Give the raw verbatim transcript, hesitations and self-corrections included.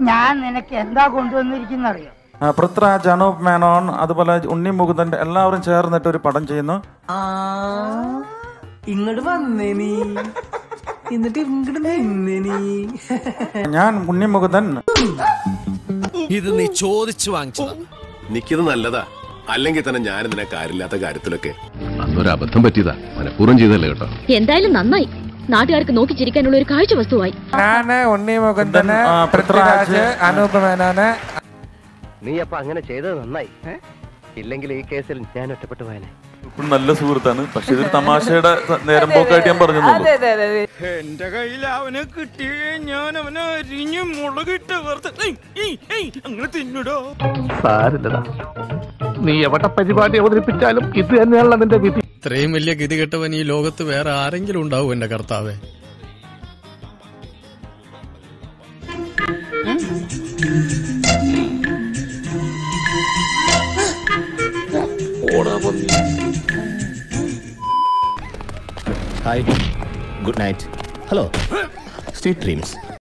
ഞാൻ നിനക്ക് എന്താ കൊണ്ടുവന്നിരിക്കുന്നറിയോ? പൃഥ്വിരാജ്, അനൂപ് മേനോൻ, അതുപോലെ ഉണ്ണി മുകുന്ദൻ എല്ലാവരും ചേർന്നിട്ട് ഒരു പടം ചെയ്യുന്നു. ഇങ്ങോട്ട് വന്നേനി എന്നിട്ട് ഇങ്ങോട്ട് നിന്നേനി. ഞാൻ ഉണ്ണി മുകുന്ദൻ. ഇത് നീ ചോദിച്ചു വാങ്ങിച്ചതാ. നിക്കത് നല്ലതാ, അല്ലെങ്കിൽ തന്നെ ഞാൻ ഇതിനെ കാര്യമില്ലാത്ത കാര്യത്തിലൊക്കെ അന്നൊരു അബദ്ധം പറ്റിയതാ, മനഃപൂർവ്വം ചെയ്തല്ലേ കേട്ടോ. എന്തായാലും നന്നായി, നാട്ടുകാർക്ക് നോക്കി ചിരിക്കാനുള്ള ഒരു കാഴ്ച വസ്തുവായി. ഞാന് ഉണ്ണി മുകുന്ദന്, പൃഥ്വിരാജ്, അനൂപ് മേനോന്. നീ അപ്പൊ അങ്ങനെ ചെയ്തത് നന്നായി, ഇല്ലെങ്കിൽ ഈ കേസിൽ ഞാൻ ഒറ്റപ്പെട്ടു പോയനെ. നല്ല സുഹൃത്താണ്, പക്ഷെ ഇതൊരു തമാശയുടെ നേരം പോക്കായിട്ട് ഞാൻ പറഞ്ഞു. എന്റെ കയ്യിൽ അവനെ കിട്ടി, ഞാൻ അവനെ അരിഞ്ഞ് മുളകിട്ട് അങ്ങനെ തിന്നിടോ. സാരില്ലടാ, നീ എവിടെ പരിപാടി അവതരിപ്പിച്ചാലും ഇത് തന്നെയാണല്ലോ നിന്റെ വിധി. ഇത്രയും വലിയ ഗതി കെട്ടവൻ ഈ ലോകത്ത് വേറെ ആരെങ്കിലും ഉണ്ടാവും എന്റെ കർത്താവേ. Hi, good night, hello, sweet dreams.